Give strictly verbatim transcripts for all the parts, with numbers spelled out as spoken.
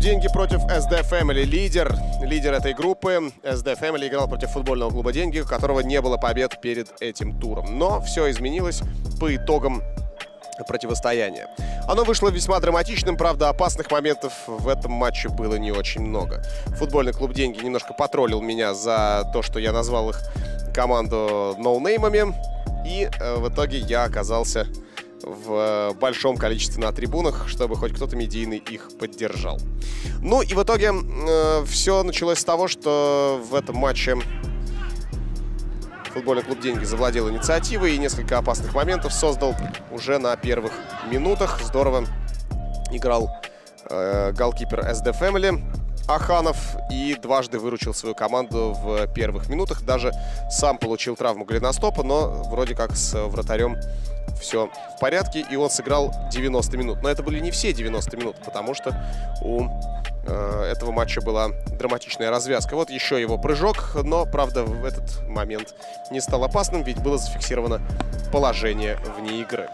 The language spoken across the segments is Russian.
«Деньги» против эс ди Family. Лидер, лидер этой группы эс ди Family играл против футбольного клуба «Деньги», у которого не было побед перед этим туром. Но все изменилось по итогам противостояния. Оно вышло весьма драматичным, правда, опасных моментов в этом матче было не очень много. Футбольный клуб «Деньги» немножко потроллил меня за то, что я назвал их команду ноунеймами, и э, в итоге я оказался в большом количестве на трибунах, чтобы хоть кто-то медийный их поддержал. Ну и в итоге э, все началось с того, что в этом матче футбольный клуб «Деньги» завладел инициативой и несколько опасных моментов создал уже на первых минутах. Здорово играл э, голкипер эс ди Family Аханов и дважды выручил свою команду в первых минутах. Даже сам получил травму голеностопа, но вроде как с вратарем все в порядке, и он сыграл девяносто минут. Но это были не все девяносто минут, потому что у э, этого матча была драматичная развязка. Вот еще его прыжок, но, правда, в этот момент не стал опасным, ведь было зафиксировано положение вне игры.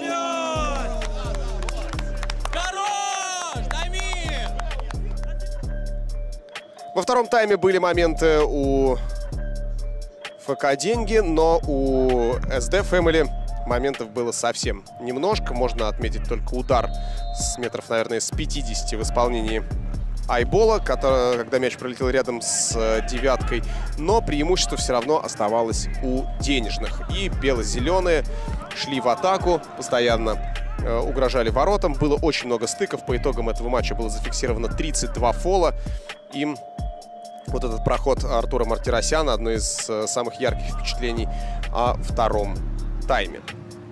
Во втором тайме были моменты у эф ка «Деньги», но у эс ди Family моментов было совсем немножко. Можно отметить только удар с метров, наверное, с пятидесяти в исполнении Айбола, который, когда мяч пролетел рядом с девяткой. Но преимущество все равно оставалось у денежных. И бело-зеленые шли в атаку, постоянно э, угрожали воротам. Было очень много стыков. По итогам этого матча было зафиксировано тридцать два фола. И вот этот проход Артура Мартиросяна — одно из э, самых ярких впечатлений о втором тайме.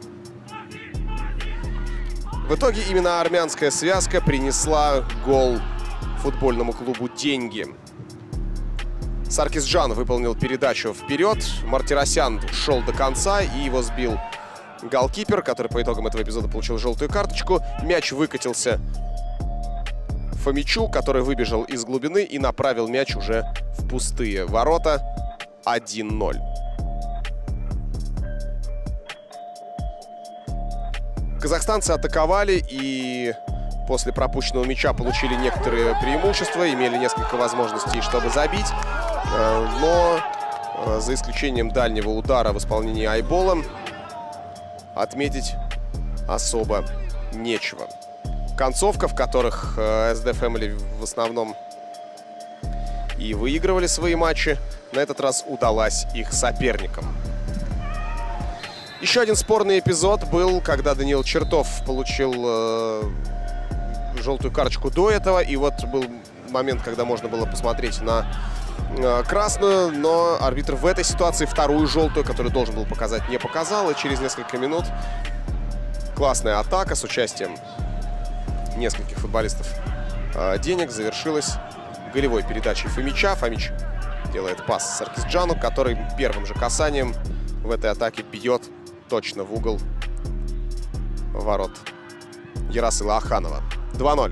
В итоге именно армянская связка принесла гол футбольному клубу «Деньги». Саркисджан выполнил передачу вперед. Мартиросян шел до конца, и его сбил голкипер, который по итогам этого эпизода получил желтую карточку. Мяч выкатился Фомичу, который выбежал из глубины и направил мяч уже в пустые ворота. один ноль. Казахстанцы атаковали и после пропущенного мяча получили некоторые преимущества, имели несколько возможностей, чтобы забить. Но за исключением дальнего удара в исполнении Айбола отметить особо нечего. Концовка, в которых эс ди Family в основном и выигрывали свои матчи, на этот раз удалась их соперникам. Еще один спорный эпизод был, когда Даниил Чертов получил э, желтую карточку до этого. И вот был момент, когда можно было посмотреть на э, красную, но арбитр в этой ситуации вторую желтую, которую должен был показать, не показал. И через несколько минут классная атака с участием нескольких футболистов э, «Денег» завершилась голевой передачей Фомича. Фомич делает пас Саркисджану, который первым же касанием в этой атаке бьет точно в угол ворот Ярасыла Аханова. два ноль.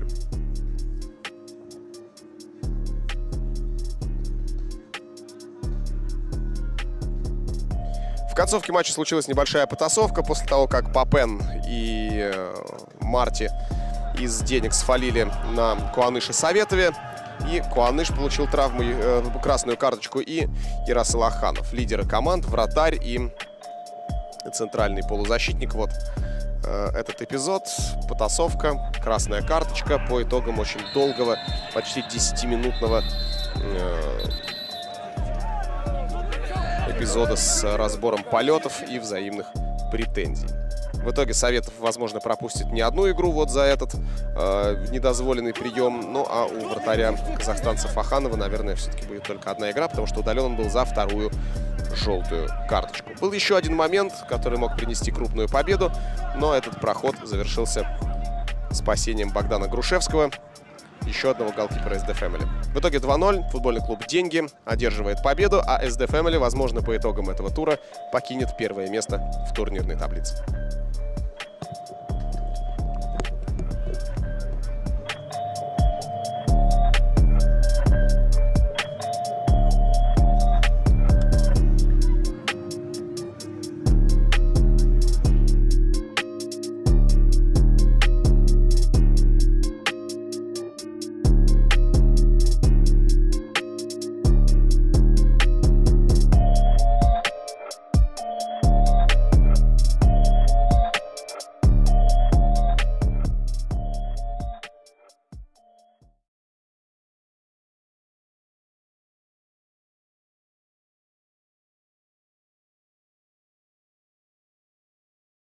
В концовке матча случилась небольшая потасовка после того, как Папен и э, Марти из «Денег» сфалили на Куаныше Советове. И Куаныш получил травму, э, красную карточку, и Ярасыл Аханов. Лидеры команд, вратарь и центральный полузащитник. Вот э, этот эпизод. Потасовка, красная карточка по итогам очень долгого, почти десятиминутного э, эпизода с разбором полетов и взаимных претензий. В итоге Советов, возможно, пропустит не одну игру вот за этот э, недозволенный прием. Ну а у вратаря казахстанцев Аханова, наверное, все-таки будет только одна игра, потому что удален он был за вторую желтую карточку. Был еще один момент, который мог принести крупную победу, но этот проход завершился спасением Богдана Грушевского, еще одного голкипера эс ди Family. В итоге два ноль. Футбольный клуб «Деньги» одерживает победу, а эс ди Family, возможно, по итогам этого тура покинет первое место в турнирной таблице.